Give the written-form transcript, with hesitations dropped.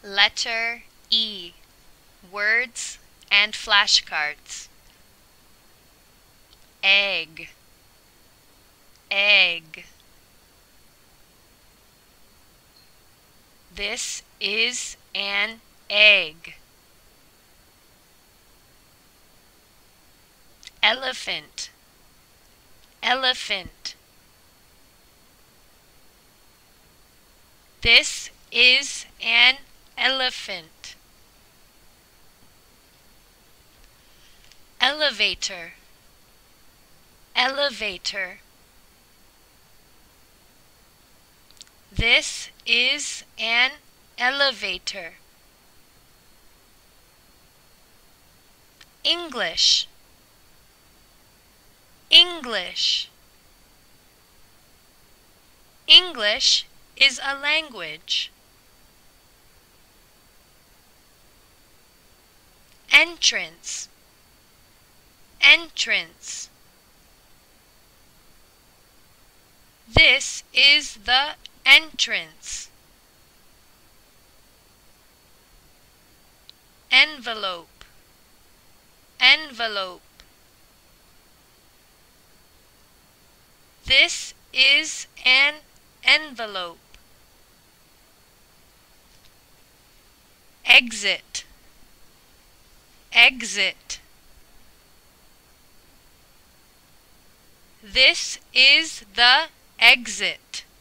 Letter E. Words and flashcards. Egg, egg. This is an egg. Elephant, elephant. This is an elephant. Elevator, elevator. This is an elevator. English, English. English is a language. Entrance, entrance. This is the entrance. Envelope, envelope. This is an envelope. Exit, exit. This is the exit.